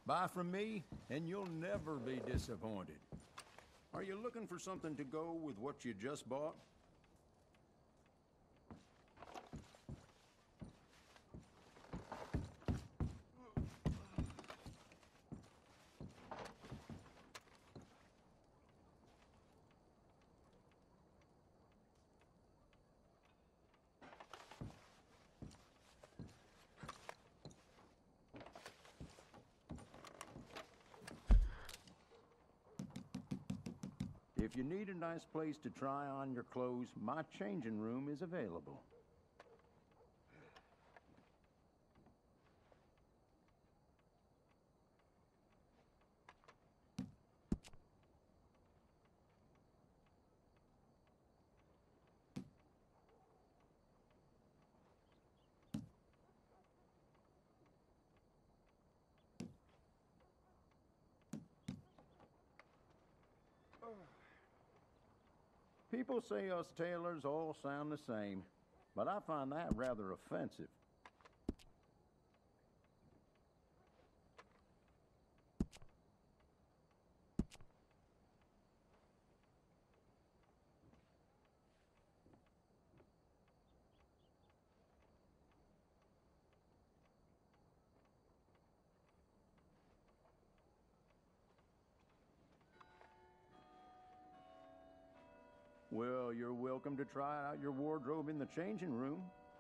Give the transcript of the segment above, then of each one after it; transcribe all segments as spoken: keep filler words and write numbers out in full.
Buy from me, and you'll never be disappointed. Are you looking for something to go with what you just bought? If you need a nice place to try on your clothes, my changing room is available. People say us tailors all sound the same, but I find that rather offensive. Well, you're welcome to try out your wardrobe in the changing room.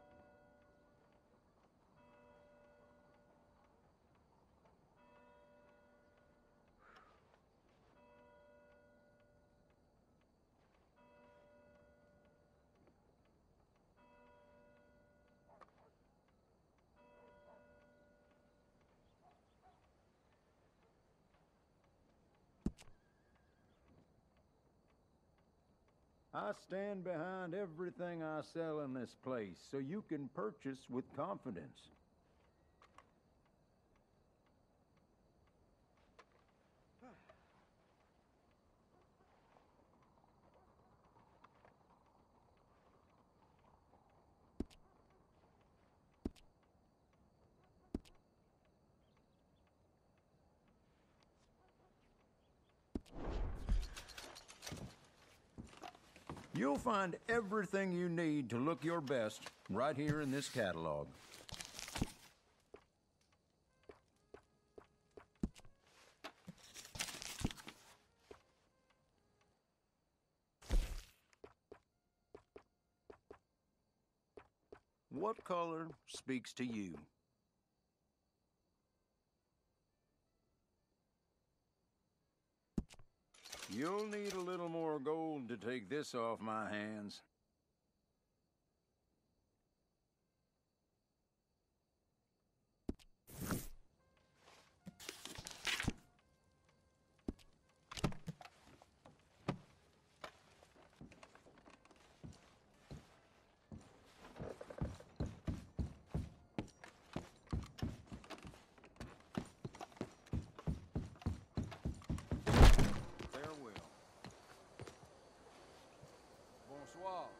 I stand behind everything I sell in this place, so you can purchase with confidence. You'll find everything you need to look your best right here in this catalog. What color speaks to you? You'll need a little more gold to take this off my hands. Bonsoir.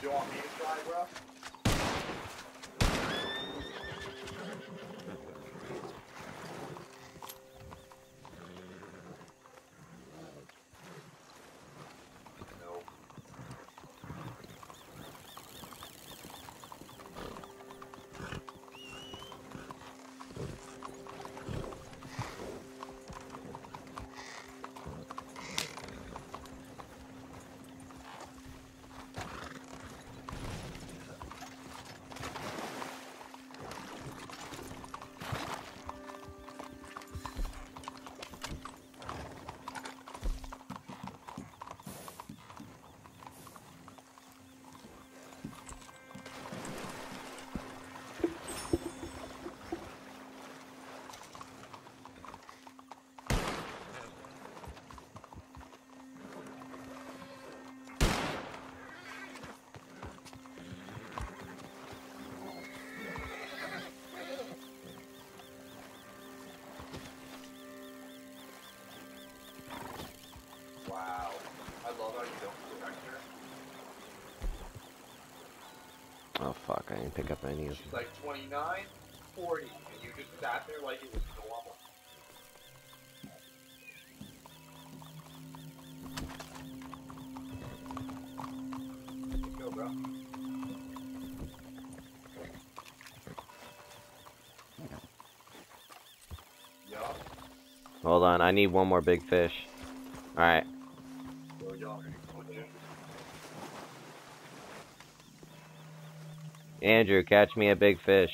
You want me to try, bro? No. Wow. I love how you don't protect her. Oh fuck, I didn't pick up any of She's them. like twenty-nine, forty, and you just sat there like it was normal. Let's go, bro. Yup. Hold on, I need one more big fish. Alright. Go, yup. Andrew, catch me a big fish.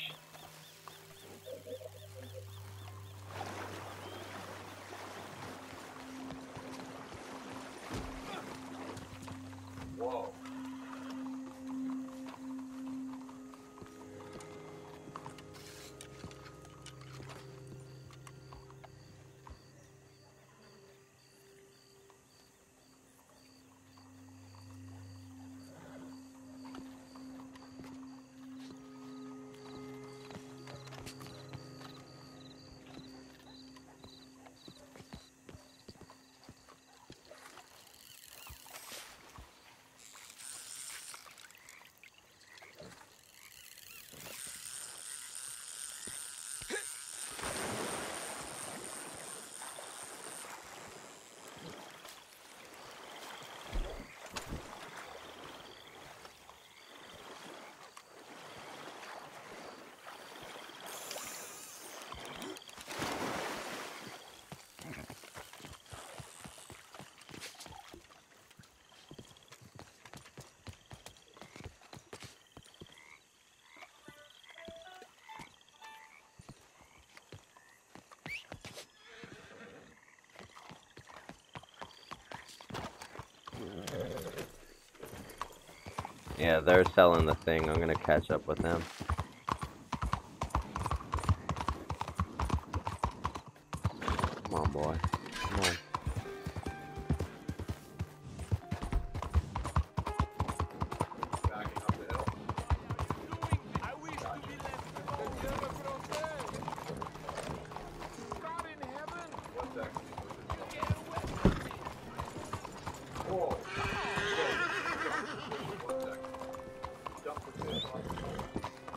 Whoa. Yeah, they're selling the thing. I'm gonna catch up with them. Come on, boy. Come on. Backing up the hill. I wish to be left alone. God in heaven, What's actually pushing me? get away from me. Whoa. Whoa. One second. Jump the fish on the shore.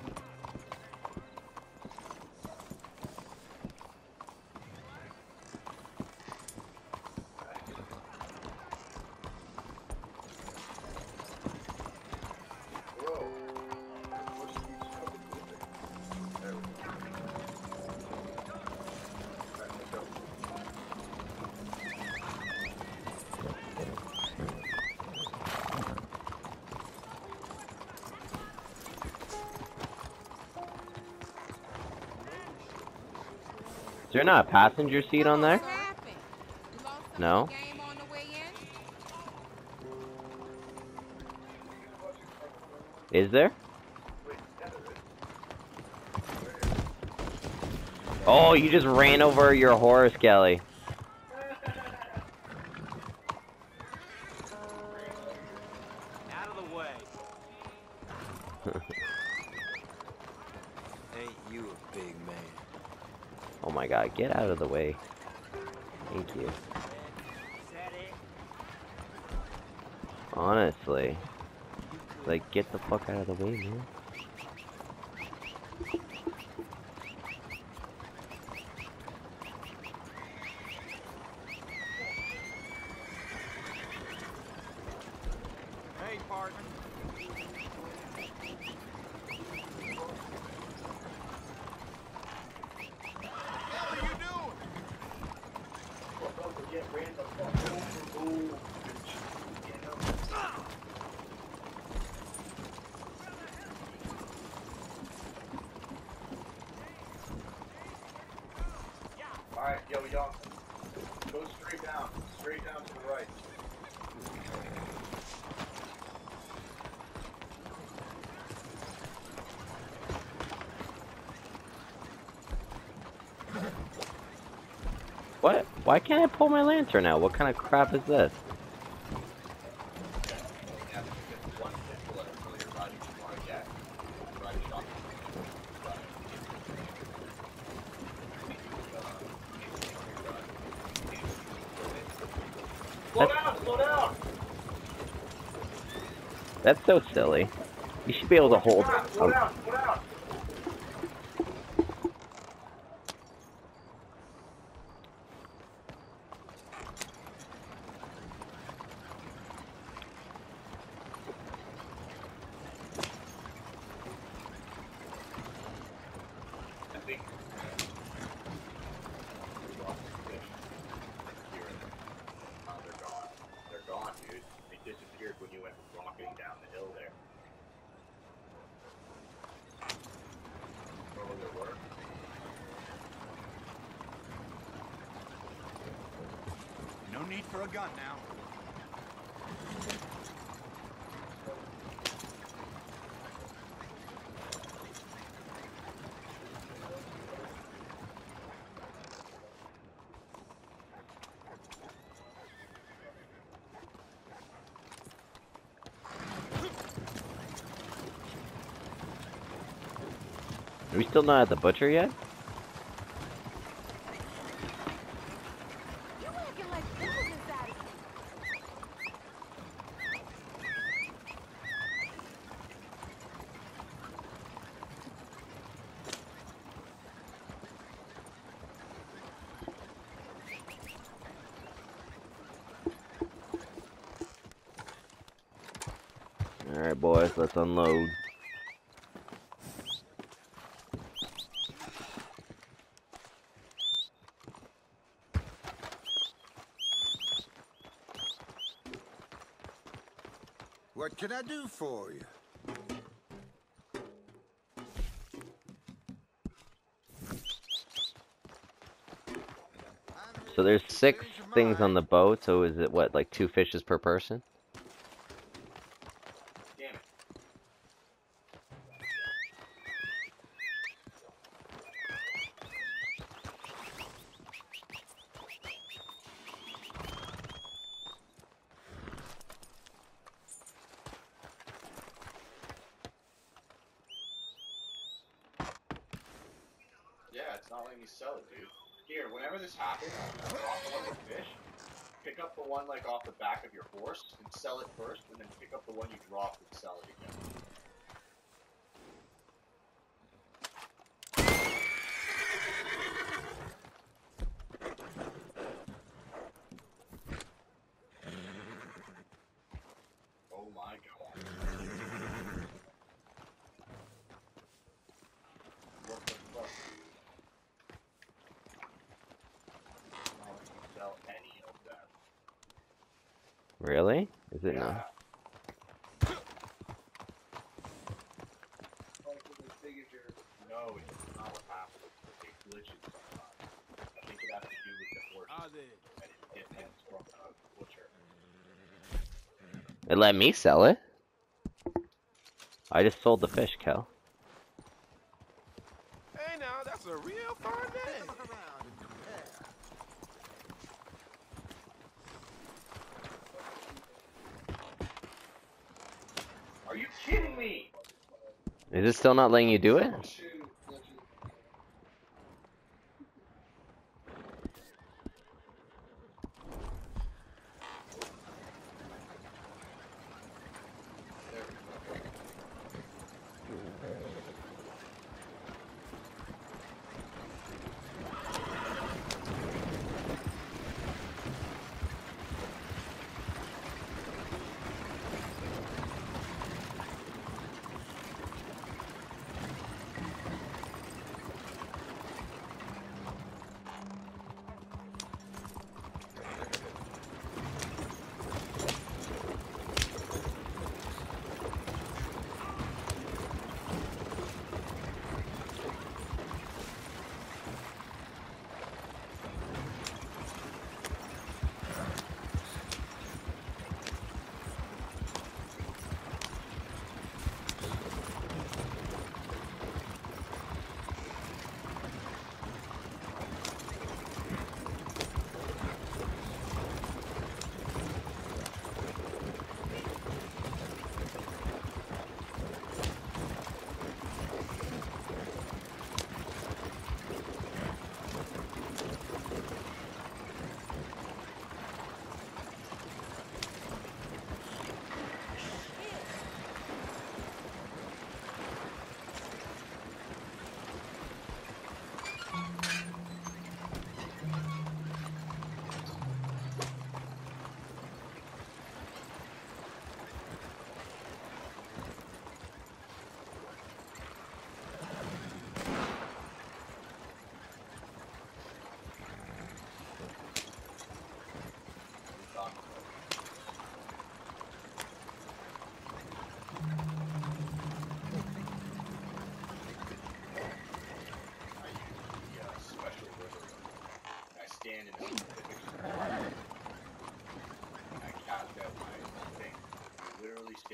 Whoa. Push me so good. There we go. Alright, let's go. Is there not a passenger seat on there? What happened? You lost some No. of the game on the way in? Is there? Wait, yeah, there is. Oh, you just ran over your horse, Kelly. Out of the way. Ain't you a big man? Oh my god, get out of the way. Thank you. Is that it? Honestly. You Like, get the fuck out of the way, man. Hey, partner. What are you doing? Don't forget, ran the fuck over. Ooh. You know? Alright, yo, y'all. Go straight down. Straight down to the right. What? Why can't I pull my lantern out? What kind of crap is this? Yeah, because one pistol at until you're riding, you want to get. Ride shotgun. Slow down, slow down! That's so silly. You should be able to hold. Slow Um, down, slow down! I think we lost the fish. Here. Oh, they're gone. They're gone, dude. They disappeared when you went rocketing down the hill there. Oh, there were. No need for a gun now. Are we still not at the butcher yet? You acting like business out of here. Alright, boys, let's unload. What can I do for you? So there's six things on the boat, so is it what, like two fishes per person? Damn it. Yeah, it's not letting me sell it, dude. Here, whenever this happens, you drop one of the fish, pick up the one like off the back of your horse and sell it first, and then pick up the one you dropped and sell it again. Oh my god. What the fuck? Not letting me sell any of that. Really? Is it Yeah. not? No, it's not what happens. It glitches sometimes. I think it has to do with the horse Are they? and it depends from the butcher. It let me sell it. I just sold the fish, Kel. Hey, now, that's a real fine day. Are you kidding me? Is it still not letting you do it? There we go.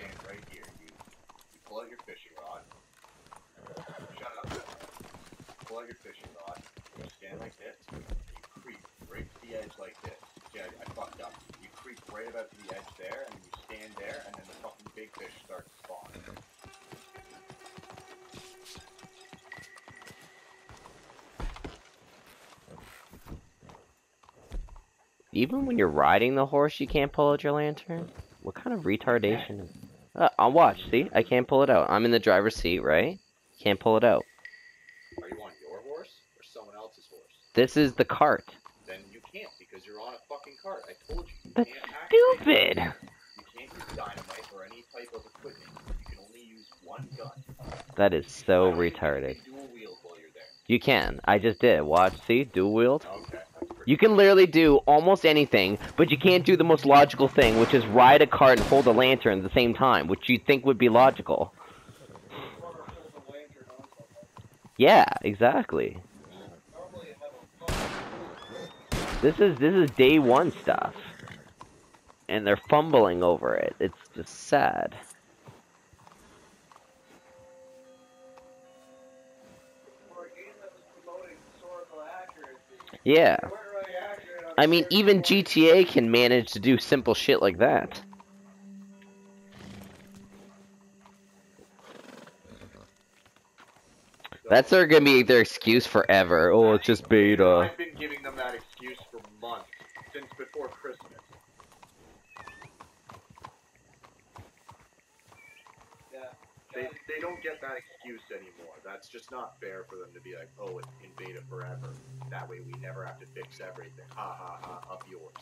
stand right here. You, you pull out your fishing rod. Shut up. Pull out your fishing rod. You stand like this. You creep right to the edge like this. See, I, I fucked up. You creep right about to the edge there, and then you stand there, and then the fucking big fish starts to spawn. Even when you're riding the horse, you can't pull out your lantern? What kind of retardation is... Uh, I'll watch, see? I can't pull it out. I'm in the driver's seat, right? Can't pull it out. Are you on your horse, or someone else's horse? This is the cart. Then you can't, because you're on a fucking cart. I told you, you That's can't activate stupid! You can't use dynamite or any type of equipment. You can only use one gun. That is so I don't think retarded. You can dual wield while you're there. You can. I just did. Watch, see? Dual wield. Okay, that's pretty You can literally do almost anything, but you can't do the most logical thing, which is ride a cart and hold a lantern at the same time, which you'd think would be logical. Yeah, exactly. This is this is day one stuff. And they're fumbling over it. It's just sad. Yeah. I mean, even G T A can manage to do simple shit like that. That's their gonna be their excuse forever. Oh, it's just beta. I've been giving them that excuse for months, since before Christmas. Yeah. They, they don't get that excuse anymore. That's just not fair for them to be like, oh, it's in beta forever. That way we never have to fix everything. Ha ha ha, up yours.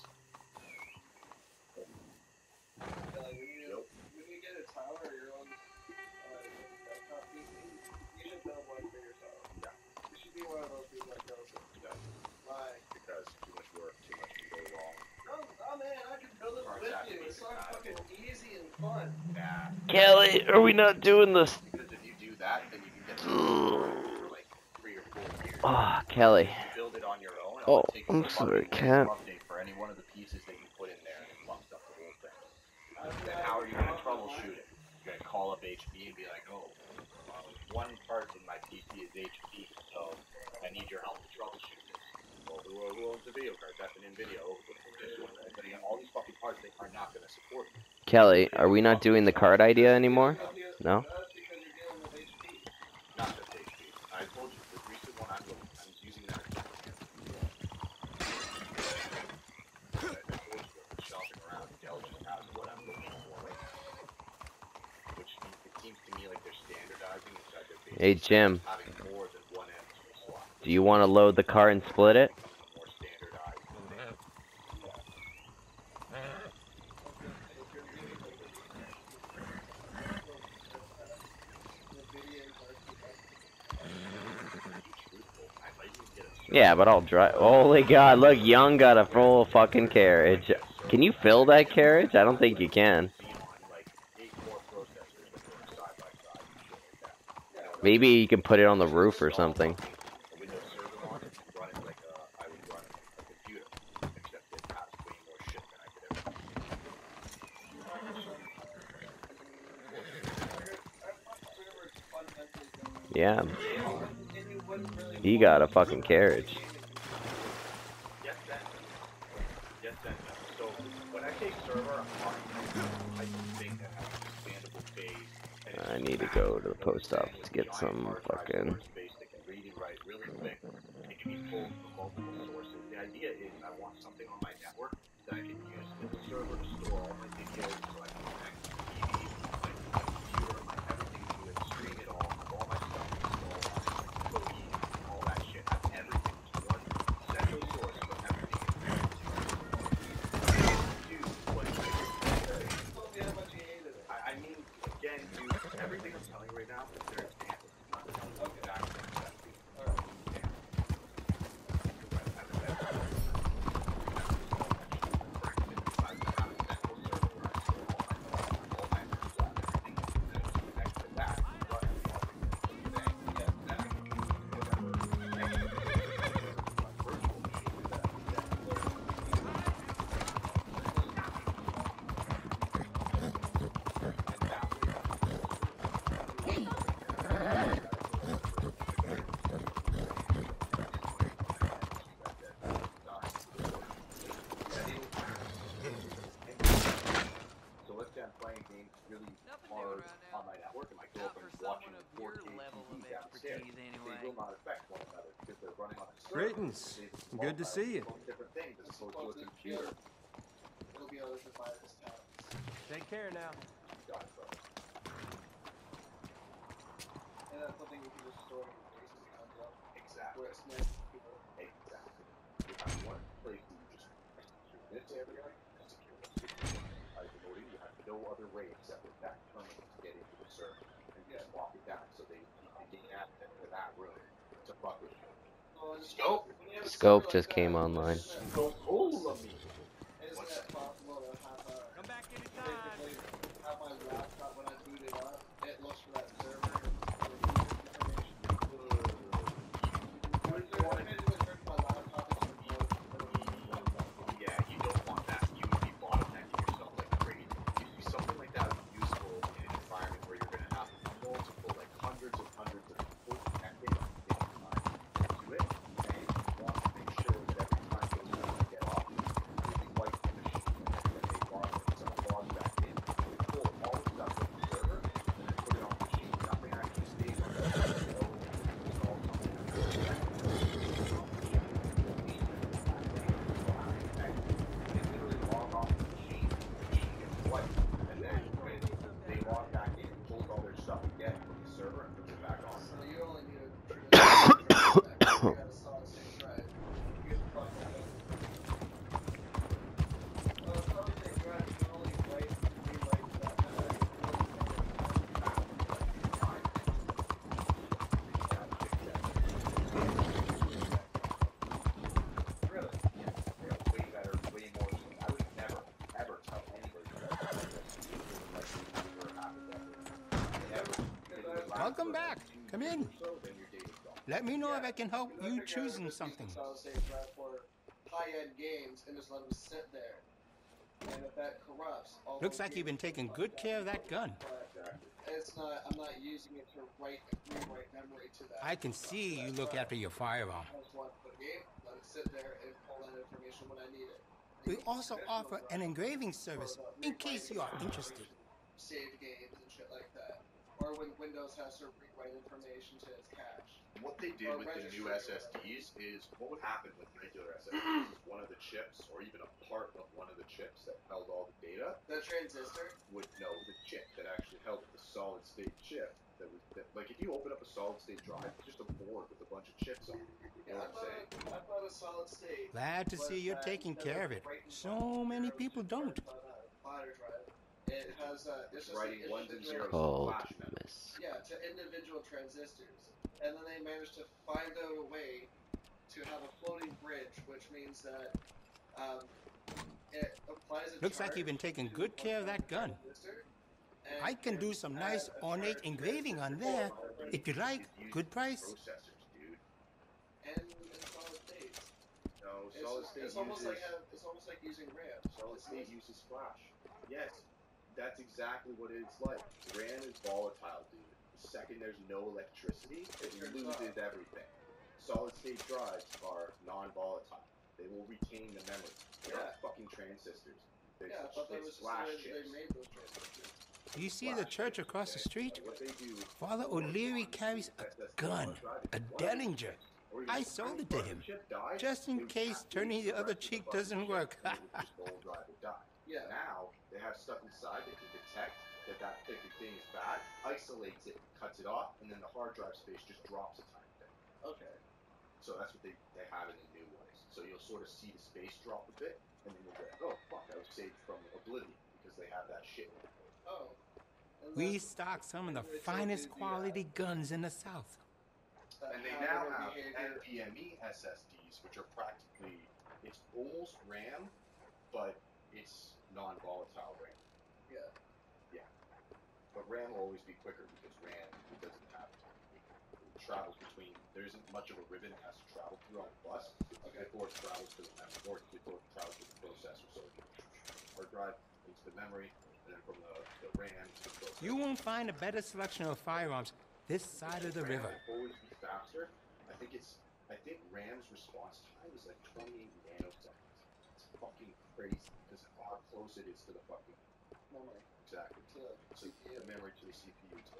Yeah, like when you Yep. when you get a tower or your own uh, desktop P C, you should build one for yourself. Yeah. You should be one of those people that goes, Yeah. why? Because too much work, too much can go wrong. Oh, oh man, I can build it Or with exactly you. It's so compatible. fucking easy and fun. Nah. Kelly, are we not doing this? Because if you do that, then you can get for like three or four years. Ah, Kelly. You build it on your own. Oh, all it takes I'm is a sorry, fucking cat. update for any one of the pieces that you put in there, and it fucks up the whole thing. Then how are you gonna troubleshoot it? You're gonna call up H P and be like, oh, um, one part in my P C is H P, so I need your help to troubleshoot this. Well, who, who owns the video card? That's an NVIDIA. Oh, this one. But again, all these fucking parts, they are not gonna support it. Kelly, are we not doing the card idea anymore? No? That's because you're dealing with H P. Not just H P. I told you, the recent one I'm looking, I'm using that as I told you, I'm shopping around, Dell just has what I'm looking for. Which means, it seems to me like they're standardizing inside their base. Hey, Jim. Having more than one M P slot. Do you want to load the cart and split it? Becoming more standardized. I might even get a Yeah, but I'll drive. Holy God, look, Young got a full fucking carriage. Can you fill that carriage? I don't think you can. scene on like eight core processors that work side by side and shit like that. Maybe you can put it on the roof or something. A Windows server on it and run it like a, I would run a computer, except it has way more shit than I could ever do. Yeah, And you wouldn't really he got a fucking carriage. Yes, then. Yes, then. So when I say server, I'm talking about a thing that has an expandable phase. and it's I need to fast. go to the post With office to get giant some hard drive fucking... storage space that can read and write really quick. It can be pulled from multiple sources. The idea is I want something on my network that I can use as a server to store all my videos, so I can connect to T V, my computer, my everything to it, stream it all, have all my stuff installed on it, cookies, all that shit. Have everything to one central source for everything. Two, what is it? told me how much you hated it. I, I mean, again, dude, everything I'm telling you right now is their example. I'm not telling you exactly what that's doing. Yeah. Correct. I mean, that's- say I'm playing games really Nothing new hard right now. on my network, and my Not girlfriend's for watching someone of four your K level T V of downstairs. expertise, They anyway. will not affect one another because they're running on a server. Greetings. It's Good to see you. multiple different things as opposed to a Supposed computer. It'll be able to divide this town. Take care now. Got it, brother. And that's something we can just store in the bases comes up. Exactly. Where it's nice to people. Exactly. If you want a place where you just execute this area, execute it. By demoting, you have no other way except with that terminal to get into the server. And you just walk it down so they, they gain access to that room to fuck with you. Well, and Scope? when you have a Scope server just like came that, online. isn't that- Go hold of me. Isn't that possible to have a Come back anytime. basically have my laptop when I boot it up, it looks for that server and for the user information. Or is there a mechanism to turn my laptop into a voice? Yeah, you don't want that. You would be bottlenecking yourself like crazy. Usually something like that would be useful in an environment where you're going to have multiple, like hundreds and hundreds of people connecting at the same time to it, and you want to make sure that every time those servers get off, you wipe the machine and then they log it, so it logs back in, you pull all the stuff from the server, and then put it on the machine. Nothing actually stays on the server. It's all something that's going back to the server. They literally log off the machine, the machine gets wiped, and then when they log back in, pulls all their stuff again from the server and puts it back on. So you only need a trigger. You got a solid state drive. You get the fuck out of it. Well, a solid state drive, you can only write and rewrite that. Really? Yeah, they are way better, way more. I would never, ever tell anybody that. Like, you were half a decade. Never. It would last Welcome for back. two Come years in. or So, then your data's gone. Let me know if Yeah. I can help Because I you figured I would choosing just use the something. solid state drive for high-end games and just let them sit there. And if that corrupts, all Looks those like you've been games taking are good fucked care up. of that gun. But Exactly. it's not. I'm not using it to write rewrite memory to that. I can see you look after your firearm. I just want to put a game, let it sit there, and pull that information when I need it. We also offer an engraving service in case you are interested. Save games and shit like that. Or when Windows has to rewrite information to its cache. What they did Or with the new register. S S Ds is, what would happen with regular S S Ds is one of the chips, or even a part of one of the chips that held all the data, The transistor. would know the chip that actually held the solid state chip. That was that, like if you open up a solid state drive, it's just a board with a bunch of chips on it. You Yeah, know I what I'm thought, saying? it, I thought a solid state. Glad to was see you're that taking instead care of it. writing So on many zeros people and don't. on a flatter drive, it has a. It's It's just writing it's ones just and a- zeros. Cold Flash memory. miss. Yeah, to individual transistors. And then they managed to find out a way to have a floating bridge, which means that um, it applies a Looks like charge you've been taking to good care of one that gun. transistor, and I can do some nice add a ornate charge engraving to on it. there. If you like, It's good used price. Processors, dude. And in solid states. No, It's, solid state it's almost uses like have, it's almost like using RAM. solid It's state nice. uses flash. Yes, that's exactly what it's like. RAM is volatile, dude. The second there's no electricity, it It turns loses off. everything. Solid state drives are non-volatile. They will retain the memory. They're not Yeah. fucking transistors. They're, Yeah, I thought that it's was just the flash way chips. they made those transistors. You see the church across the street? What they do is Father O'Leary carries a gun, a Dellinger. or even I a sold tiny it to fucking him, chip dies, just they in would case have to turning the other correct cheek fucking doesn't chip, work. and it would just the whole drive would die. Yeah. Now they have stuff inside that can detect that that particular thing is bad, isolates it, cuts it off, and then the hard drive space just drops a tiny bit. Okay. So that's what they, they have in the new ones. So you'll sort of see the space drop a bit, and then you'll go, oh fuck, I was saved from oblivion because they have that shit. Oh. And We that's- stock some of the They told finest you the, uh, quality guns in the South. that And they how now their have behavior- NVMe S S Ds, which are practically, it's almost RAM, but it's non-volatile RAM. Yeah. Yeah. But RAM will always be quicker because RAM doesn't have it travels between, there isn't much of a ribbon it has to travel through on the bus. Okay. Before it travels to the memory, or before it travels to the processor. So it can hard drive into the memory, and then from the, the RAM to the processor. You won't find a better selection of firearms this side of the RAM river. will always be faster. I think it's, I think RAM's response time is like twenty-eight nanoseconds. It's fucking crazy because of how close it is to the fucking, Memory. to Exactly. to the So C P U. the memory to the C P U too.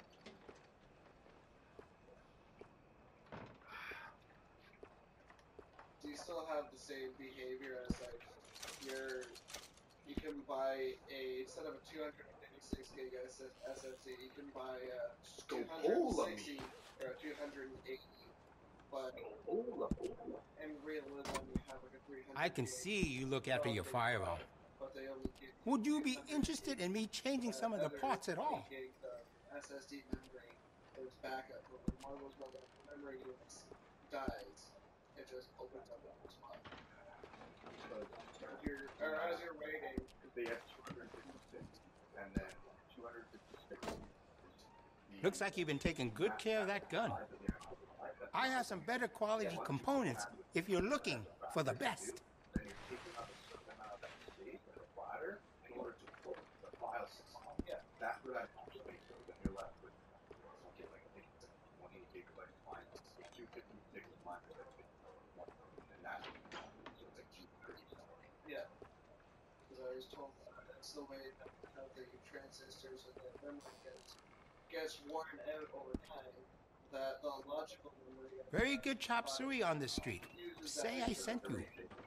Do you still have the same behavior as like your you can buy a instead of a two hundred fifty-six gig S S D, you can buy a two hundred sixty or a two hundred eighty, but in realism you have like a three hundred. I can see you look after your firearm. But they only give you Would you be two hundred interested in me changing some of the parts at all? gig of S S D memory for its backup. But when one of those mother- memory units dies, it just opens up that spot. So as you're, or as you're waiting, They have two hundred fifty-six, and then two hundred fifty-six. Looks like you've been taking good care of that gun. I have some better quality components if you're looking for the best. Then you're taking up a certain amount of that space in the platter in order to put the file system on. Yeah, that's where that space goes, and you're left with something like I think it's a twenty gigabyte file, two fifty-six files, and that's so it's like two thirty. yeah, because I was told that that's the way that how the transistors and the memory gets gets worn out over time. That the logical memory Very good chop suey on the street. Say I sent you.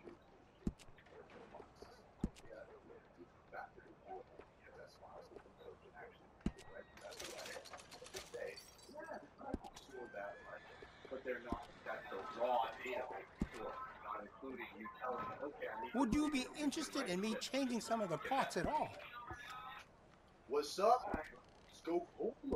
But they're not, that's the raw data, not including you telling me, okay, I need. Would you be interested in me changing some of the parts at all? What's up? Scope Ola.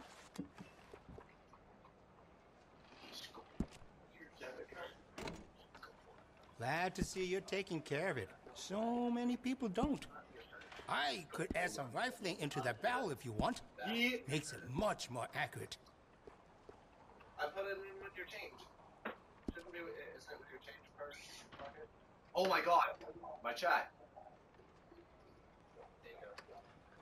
Glad to see you're taking care of it. So many people don't. I could add some rifling into the barrel if you want. Yeah. Makes it much more accurate. I put it in with your change. Shouldn't be. Is it with your change first? Pocket? Oh my god, my chat. There you go.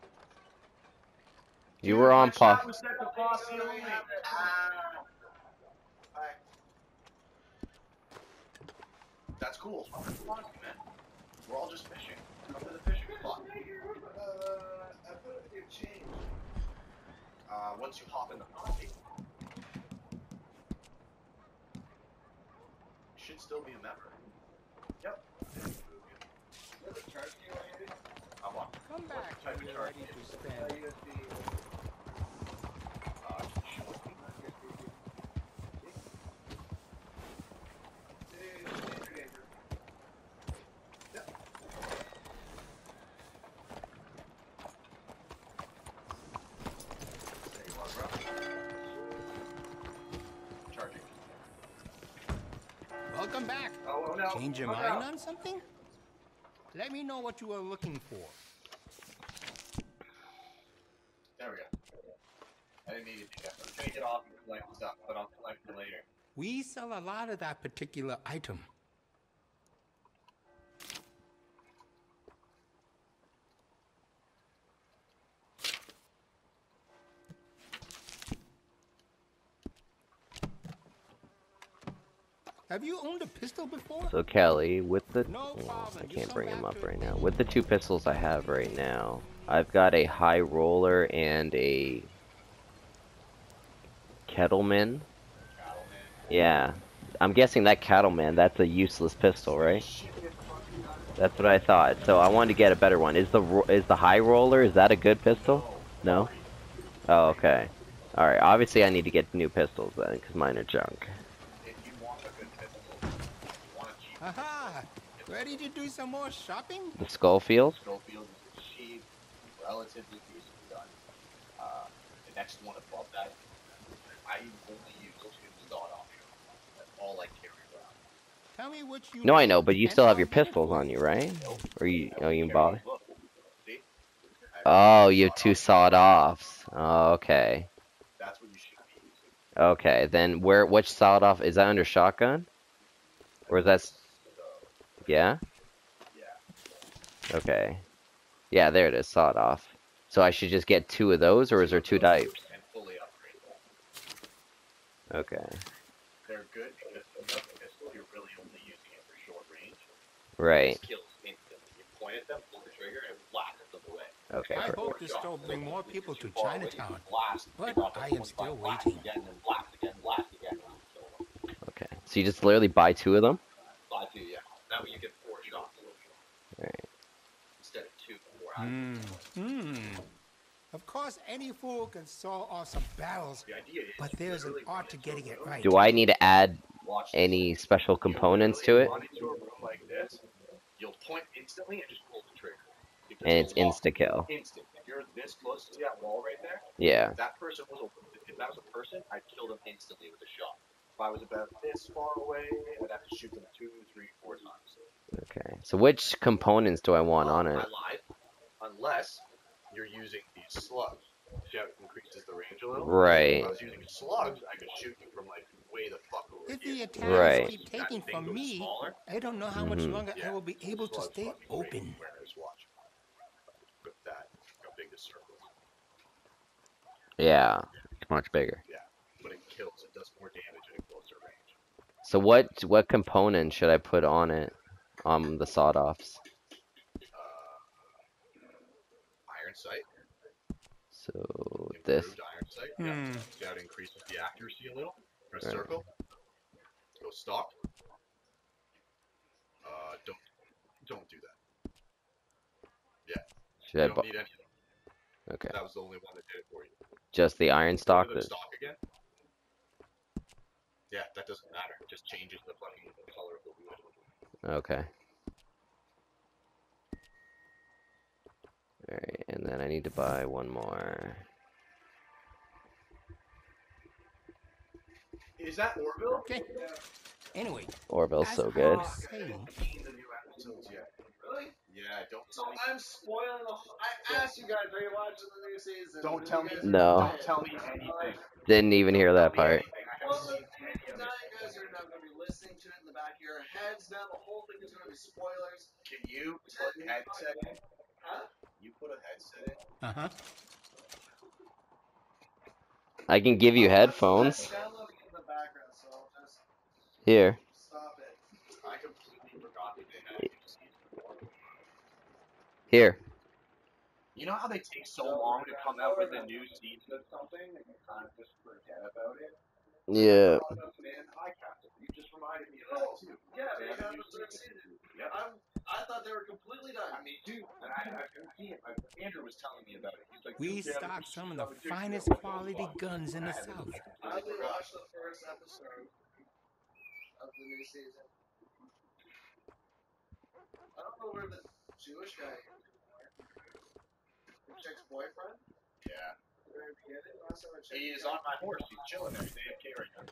You were on pause. Was set to pause the only. Ah. Alright. That's cool. I'm just watching, man. We're all just fishing. Come to the fishing spot. Uh, I put it with your change. Uh, once you hop in the pocket, you should still be a member. Yep. Does it charge you or anything? I'm on. Come back Type when of you're charge. ready to Uh, spend. U S B. Uh, there you are, bro. Charging. Welcome back. Oh, no. Change your Oh, mind no. on something? Let me know what you are looking for. There we go. I didn't need it. I'm gonna get off and collect stuff, but I'll collect it later. We sell a lot of that particular item. Have you owned a pistol before? So Kelly, with the No well, problem. I You can't come bring him back up to right it now. when With the two pistols I have right now, I've got a high roller and a Kettleman. Yeah, I'm guessing that Cattleman, that's a useless pistol, right? That's what I thought. So I wanted to get a better one. Is the ro- is the high roller? Is that a good pistol? No. Oh, okay. All right. Obviously, I need to get new pistols then, because mine are junk. If you want a good pistol, you want a cheap Aha! Ready to do some more shopping? The Schofield. Schofield is a cheap, relatively decent gun. Uh, the next one above that, I only use two sawed options. That's all I carry around. Tell me what you No, I need, know, but you and still have I'll your get it pistols for on you, right? Or you? Oh, you can Carry- buy. Look, see? Oh, you have two sawed offs. Oh, okay. That's what you should be using. Okay, then where? Which sawed off is that under shotgun? Or is that? s- Yeah. Yeah. Okay. Yeah, there it is, sawed off. So I should just get two of those, or is there two types? And fully upgrade them. Okay. They're good because because you're really only using it for short range. Right. It kills instantly. You point at them, pull the trigger, and it blasts them away. Okay. I Perfect. hope this will bring more people to Too far away, you Chinatown, can blast, but take off I at am still twenty-five, blast waiting. again, then blast again, blast again. So, Okay. So you just literally buy two of them. fly two, yeah. That way you get four shots Alright. instead of two. Four Hmm. Hmm. Of course, any fool can saw off some barrels, The idea is but there's an art to getting it right. Do I need to add watch any special You'll components to literally it? run into a room like this, you'll point instantly and just pull the trigger. Because And it's the lock- insta kill. Instant. If you're this close to that wall right there, Yeah. if that person was a, if that was a person, I'd kill them instantly with a shot. If I was about this far away, I'd have to shoot them two, three, four times. Okay. So which components do I want on Uh, it? I lied. Unless you're using these slugs. See how it increases the range a little? Right. If I was using slugs, I could shoot you from like way the fuck over If here. the Italians Right. keep That taking thing from goes me, smaller. I don't know how much Mhm. longer Yeah, I will be able to slugs stay fucking range open. Whereas, watch. With that, how big the circle is. Yeah. It's much bigger. But it kills, it does more damage at a closer range. So what what component should I put on it? On the sawed-offs. Uh, iron sight. So this. Improved iron sight. Hmm. Yeah. See how it increases the accuracy a little? Press Right. circle. Go stock. Uh, don't, don't do that. Should I You don't bu- need any of them. Okay. That was the only one that did it for you. Just the iron Go stock to the that stock again. Yeah, that doesn't matter. It just changes the fucking color of the wood. Okay. Alright, and then I need to buy one more. Is that Orville? Okay. Anyway, Orville's as so I good. was saying, Seen the new episodes yet. Really? Yeah, don't So tell me. I'm spoiling the. wh- I asked you guys, are you watching the new season? Don't And tell you me. guys No. are Don't tell me anything. Didn't even hear that part. Well, the now you guys are now going to be listening to it in the back of your heads. Now the whole thing is going to be spoilers. Can you put a headset in? Huh? You put a headset in? uh huh. I can give you headphones. I'm downloading it in the background, so I'll just Here. stop it. I completely forgot that they had new season four. Here. You know how they take so long to come out with a new season of something and you kind of just forget about it? Yeah. Oh, no, man, iCaptain. You just reminded me of that too. Yeah, They they have a have new the third season. season. Yep. I'm, I thought they were completely done. I mean, dude, and I, I couldn't see it. Like, Andrew was telling me about it. He's like, We dude, they have a stock new some season of the of it, dude. finest I'm like, quality "Oh, fuck." guns in the I had South. to- I only watched the first episode of the new season. I don't know where the Jewish guy is anymore. The chick's boyfriend? Yeah. The very beginning, last time I checked. He is on my horse. He's chilling there. He's A F K right now.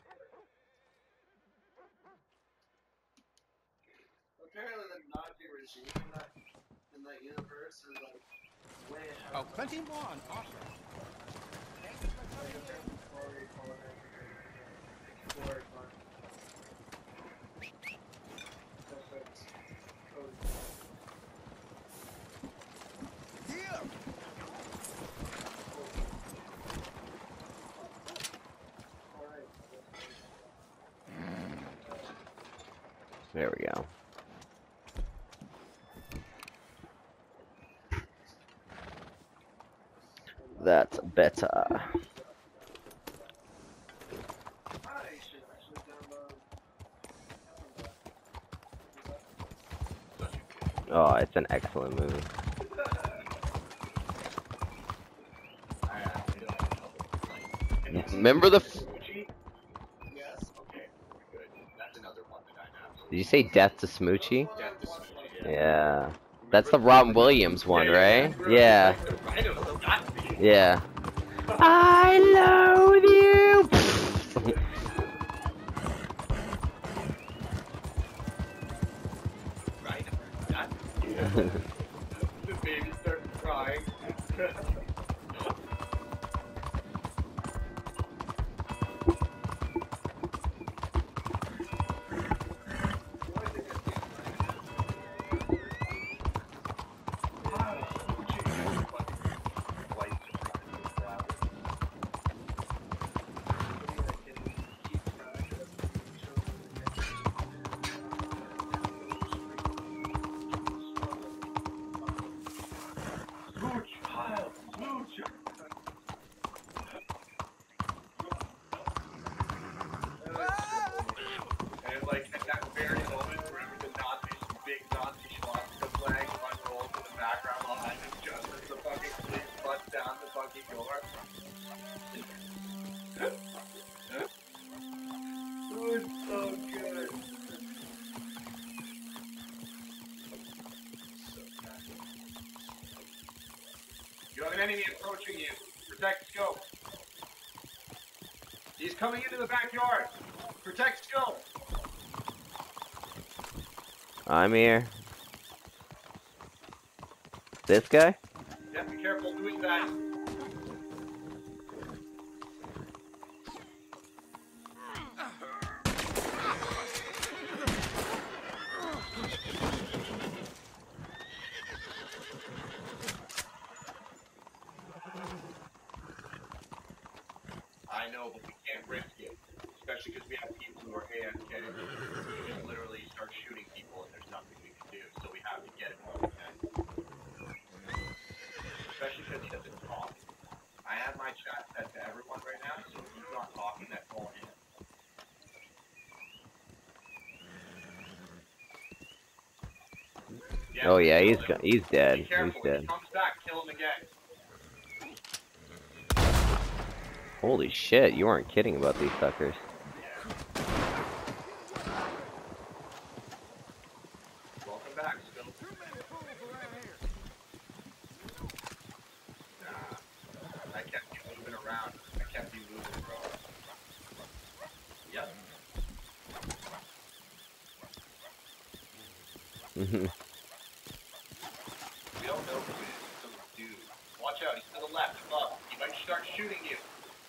Apparently the Nazi regime in that, in that universe is like way ahead Oh, of plenty more on offer. There we go. That's better. I should actually download. Oh, it's an excellent movie. I actually don't know. And it's- Remember the? F Smoochie? Yes. Okay, good. That's another one that I have. Did you say Death to Smoochie? Death to Smoochie, yeah. Yeah. That's the Robin Williams one, right? Yeah. I know, so that's the Yeah. I loathe you. right. That's yeah. The baby starts crying. And like at that very moment, remember the Nazi, big Nazi swastika flag unrolls in the background behind him just as the fucking police bust down the fucking door. It was so good. So bad. You have an enemy approaching you. Protect scope. He's coming into the backyard. Protect scope. I'm here. This guy? Yeah, be careful doing that. I know, but we can't risk it. Especially because we have people who are A F K. We can literally start shooting people and there's nothing we can do. So we have to get it while we can. Especially because he doesn't talk. I have my chat set to everyone right now, so if he's not talking, that's all him. Yeah, Oh yeah, he's kill go- him. he's dead. Be careful. He's dead. If he comes back, kill him again. Holy shit, you weren't kidding about these suckers. Welcome back, Spill. Nah, I kept you moving around. I kept you moving, bro. Yep. Mhm. We don't know who it is, so dude. Watch out, he's to the left, above. He might start shooting you.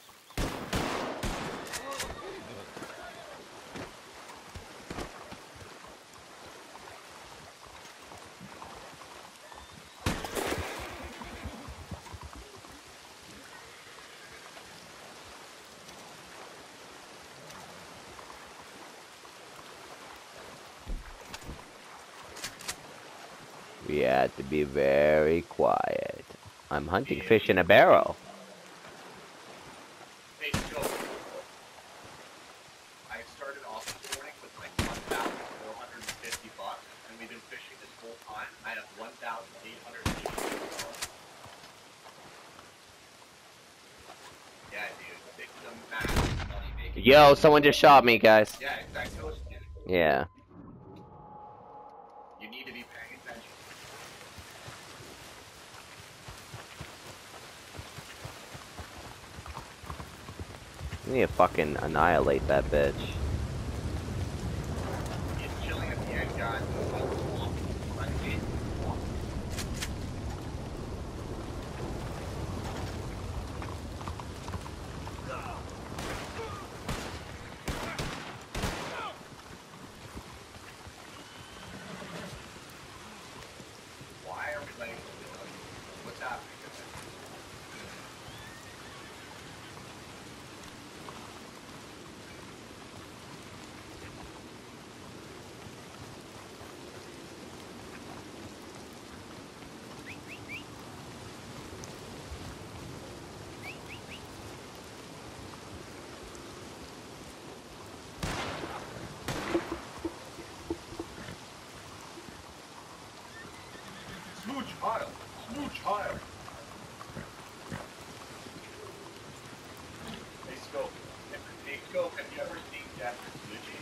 We had to be very quiet. I'm hunting fish in a barrel. Hey, go. I started off this morning with like one thousand four hundred fifty bucks, and we've been fishing this whole time. I have one thousand eight hundred eighty dollars. Yeah, dude. It's a massive money making. Yo, someone just shot me, guys. Yeah, exact ghost, dude. Yeah. You need to be paying attention. I need to fucking annihilate that bitch. He's chilling at the end, guys. Why are we letting him do it? What's happening? Smooch Heil! Smooch Heil! Hey, Scope. Hey, Scope, have you ever seen Death and Smoochie?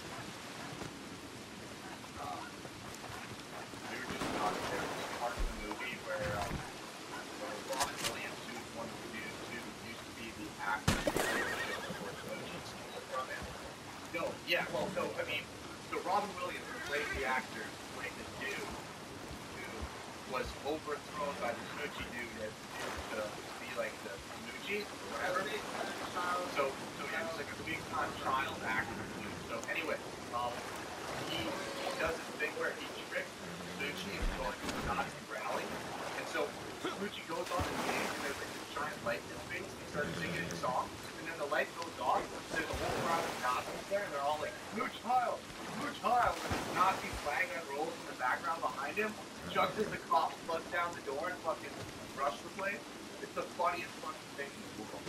Uh, we were just talking, there was this part of the movie where, um, where Robin Williams, who's one of the dudes who used to be the actor who played the show before Smoochie stole from him. No, yeah, well, no, I mean, so Robin Williams played the actor who played this dude who was overthrown by the Smoochie dude as to be like the Smoochie or whatever. So, so yeah, he's like a big time child actor dude. So anyway, um, he, he does this thing where he tricks Smoochie into going to a Nazi rally, and so Smoochie goes on the stage and there's like this giant light in his face. And he starts singing his song, and then the light goes off. There's a whole crowd of Nazis there, and they're all like, Smooch Heil! Smooch Heil! And this Nazi flag unrolls in the background behind him. Just as the cops bust down the door and fucking rush the place. It's the funniest fucking thing in the world.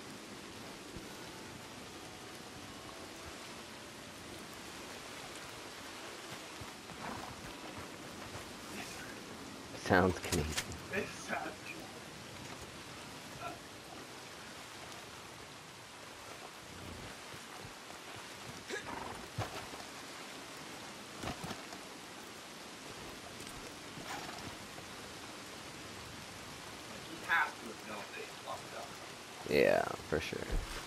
Sounds Canadian. It sounds He has to have known that he fucked up. Yeah, for sure.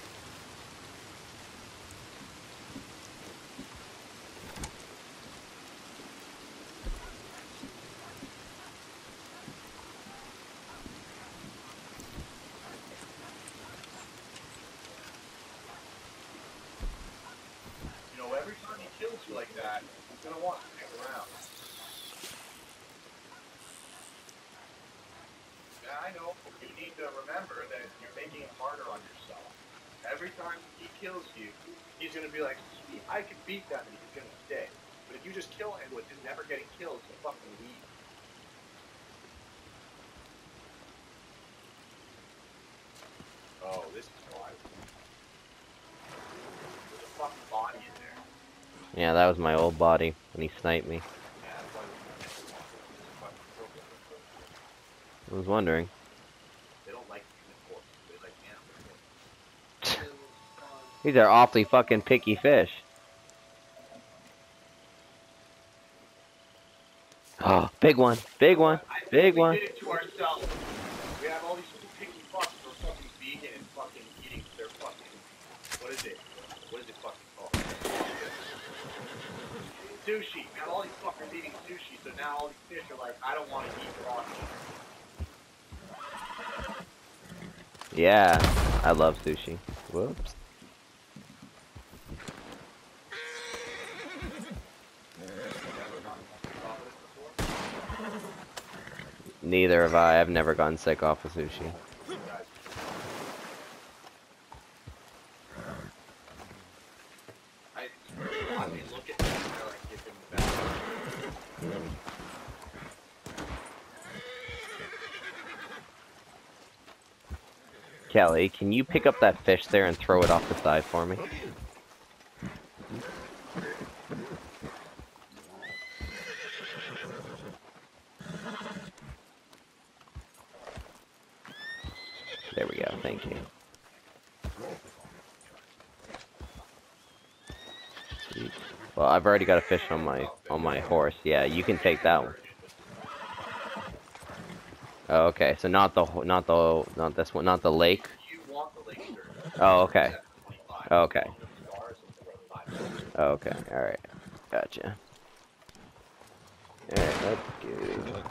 You know, every time he kills you like that, he's gonna want to stick around. Yeah, I know. You need to remember that you're making it harder on yourself. Every time he kills you, he's gonna be like, "Sweet, I can beat that," and he's gonna stay. But if you just kill him with him never getting killed, he'll fucking leave. Oh, this is why. There's a fucking body in there. Yeah, that was my old body when he sniped me. Yeah, that's why we fucking I was wondering. They don't like human corpses. They like animal corpses. These are awfully fucking picky fish. Oh, big one, big one, I think big we one. did it to ourselves. We have all these picky fucks who are fucking vegan and fucking eating their fucking, what is it? What is it fucking called? Sushi. We have all these fuckers eating sushi, so now all these fish are like, I don't want to eat raw meat. Yeah, I love sushi. Whoops. Neither have I. I've never gotten sick off of sushi. I, I mean, look at them. They're like giving back. Kelly, can you pick up that fish there and throw it off the side for me? There we go, thank you. Sweet. Well, I've already got a fish on my on my horse. Yeah, you can take that one. Oh, okay. So not the ho- not the not this one, not the lake. You want the lake shirt. Oh, okay. twenty-five. Oh, okay. Stars and twenty-five. Oh, okay. All right. Gotcha. All right. That's good.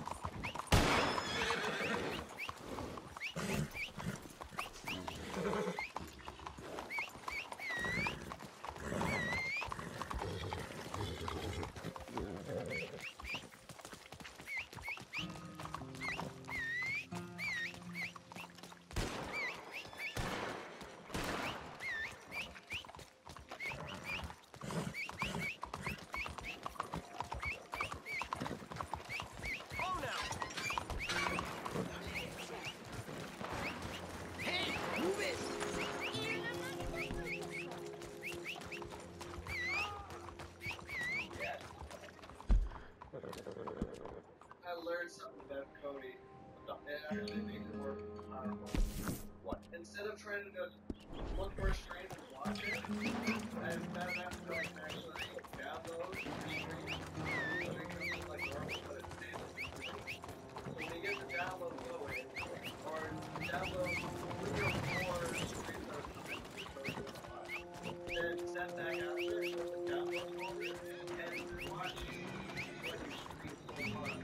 I learned something about Cody. It actually makes it more powerful. What? Instead of trying to just look for a stream and watch it, I found out that I can actually download the stream so it becomes like normal, but it's stable. So when you get the download going, or download three or four streams that are coming from the file, then set back after so the download folder and watch what you stream so far.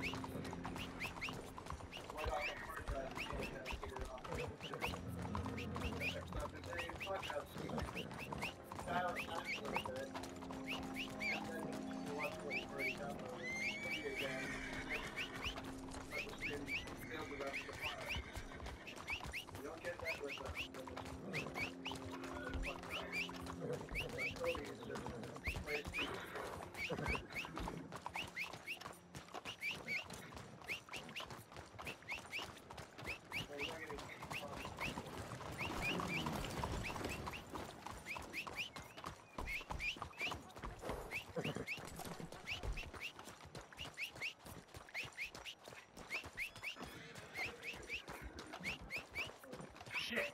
Right off the hard drive and get that figured out. So I've been saying, fuck out streaming. Dial it back a little bit, and then you watch what you've already downloaded. See again. Let the stream fill the rest of the file. You don't get that with the Cody is just a place to stream. Well, you're not gonna shit.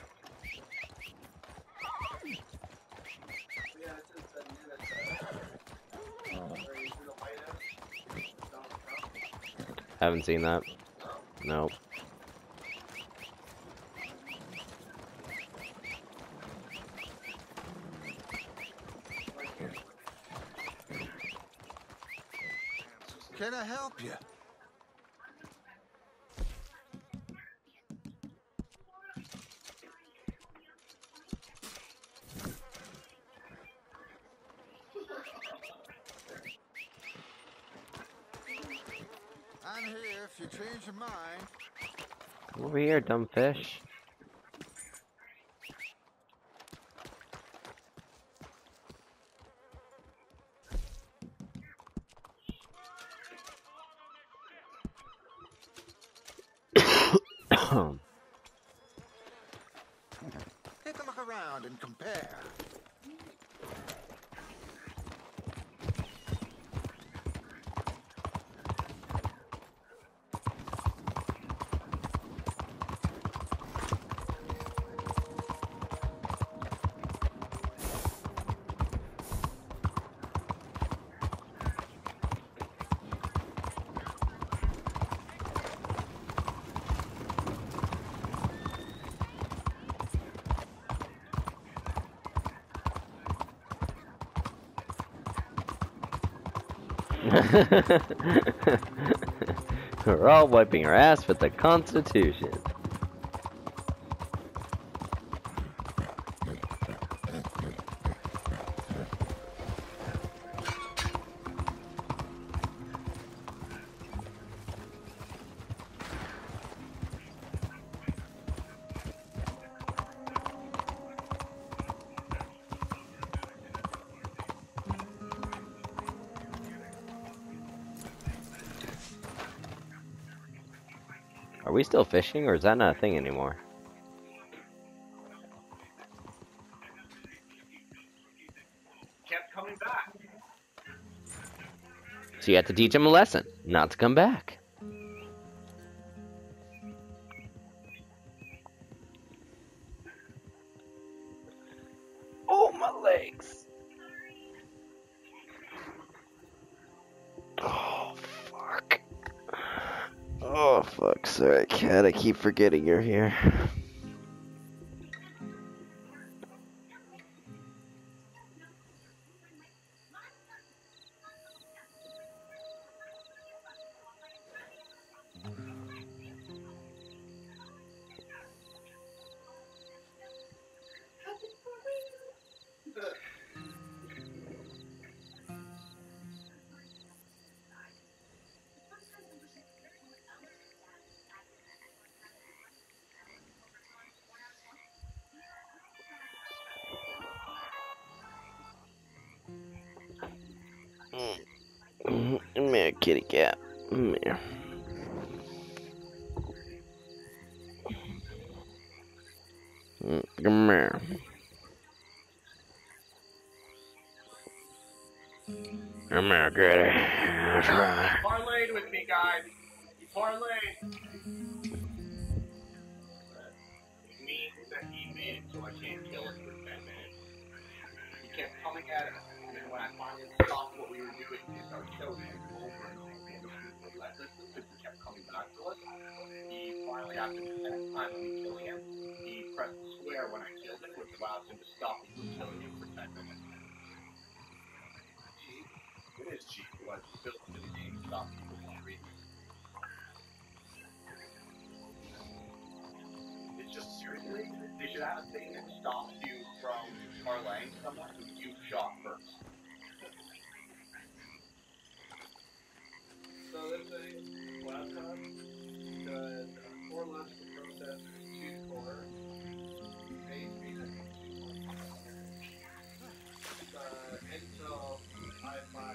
Yeah, it says that minutes. Uh, where he's in the White House. Donald Trump. Haven't seen that. Nope. Can I help you? I'm here if you change your mind. Over here, dumb fish. Take a look around and compare. We're all wiping our ass with the Constitution. Are we still fishing, or is that not a thing anymore? Kept coming back. So you have to teach him a lesson, not to come back. Oh, my legs. Oh, fuck. Oh, fuck. Sorry, cat. I keep forgetting you're here. Come here, kitty cat. Come here. Come here. Come here, kitty. That's right. Parlayed with me, guys. He parlayed. Means that he made it so I can't kill him for ten minutes. He kept coming at us, and then when I finally stopped what we were doing, he started killing him over and over again. Because he kept coming back to us. He finally, after the tenth time of me killing him, he pressed square when I killed him, which allows him to stop me from killing him for ten minutes. It is cheap, but it's built into the game to stop people from reading. It's just seriously, they should have a thing that stops you from parlaying someone who you shot first. So this thing, last time, got four left to process, two core, eight feet, uh, until I find.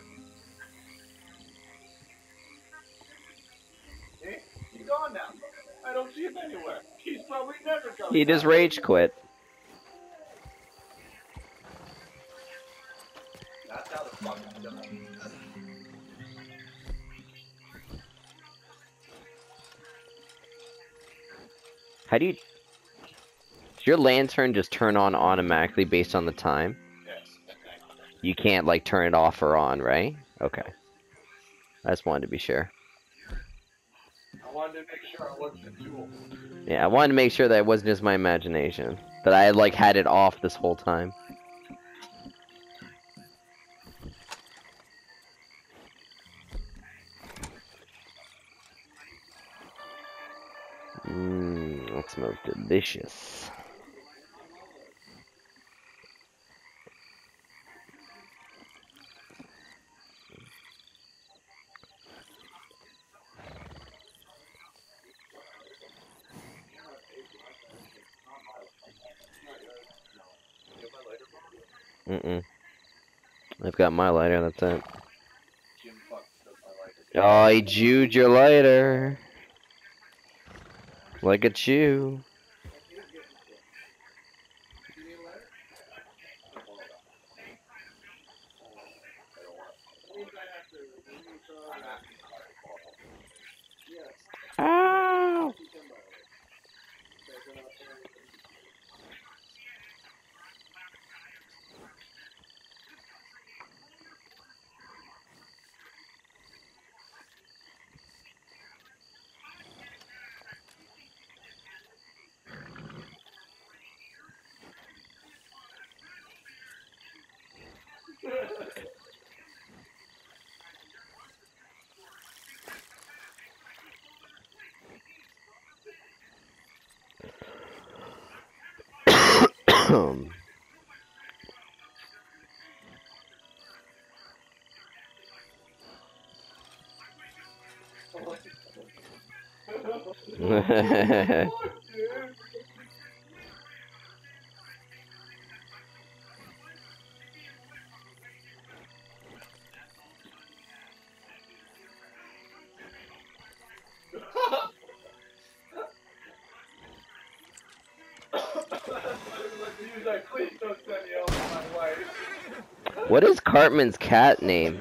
Hey, he's gone now. I don't see him anywhere. He's probably never coming He just back. rage quit. That's how the fuck it's done. How do you... your lantern just turn on automatically based on the time? Yes, exactly. You can't like turn it off or on, right? Okay. I just wanted to be sure. I wanted to make sure I wasn't a tool. Yeah, I wanted to make sure that it wasn't just my imagination. That I had like had it off this whole time. Mmm, that smells delicious. Mm-mm. I've got my lighter, that's it. Jim fucked up my lighter. Oh, he chewed your lighter. Like a chew. Ow! What is Cartman's cat name?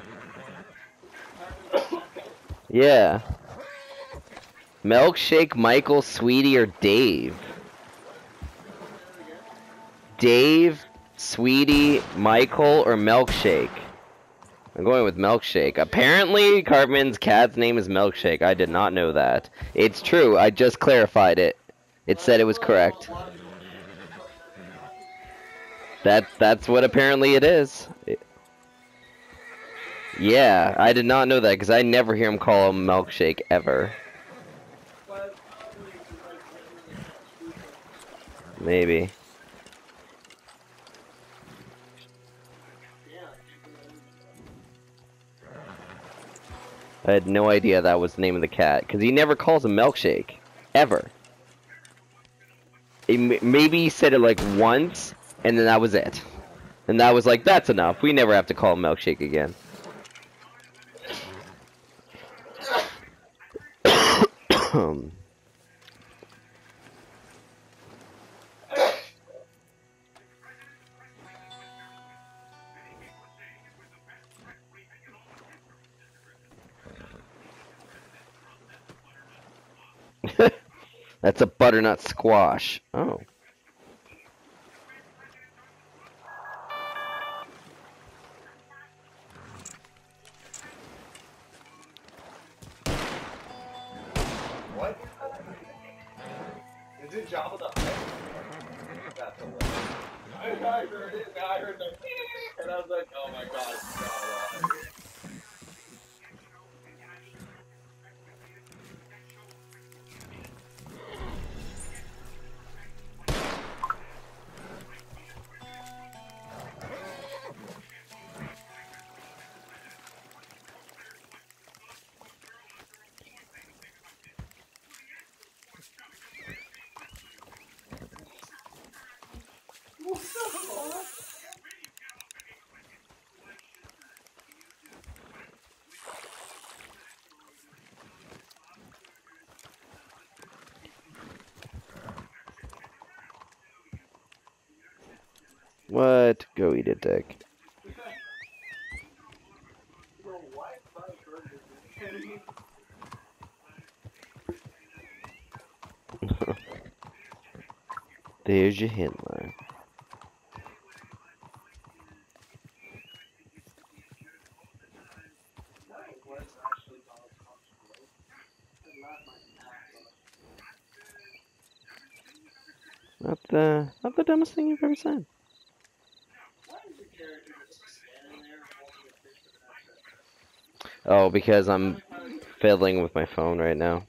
Yeah. Milkshake, Michael, Sweetie, or Dave? Dave, Sweetie, Michael, or Milkshake? I'm going with Milkshake. Apparently, Cartman's cat's name is Milkshake. I did not know that. It's true. I just clarified it. It said it was correct. That that's what apparently it is. It, yeah, I did not know that because I never hear him call him Milkshake ever. Maybe. I had no idea that was the name of the cat because he never calls him Milkshake ever. He, maybe he said it like once. And then that was it. And that was like, that's enough. We never have to call him Milkshake again. That's a butternut squash. Oh. What? Is it Jabba the Hutt? That's hilarious. I, I heard it, and I heard the and I was like, oh my god, it's Jabba the Hutt. What? Go eat a dick. There's your Hitler. Not the not the dumbest thing you've ever said. Oh, because I'm fiddling with my phone right now.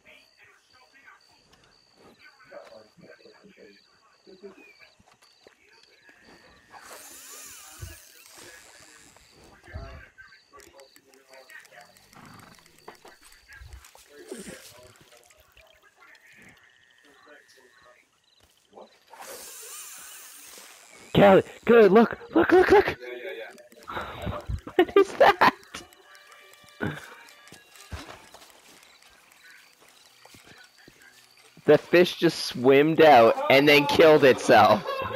Callie, good, look, look, look, look! Yeah, yeah, yeah. What is that? The fish just swimmed out and then killed itself.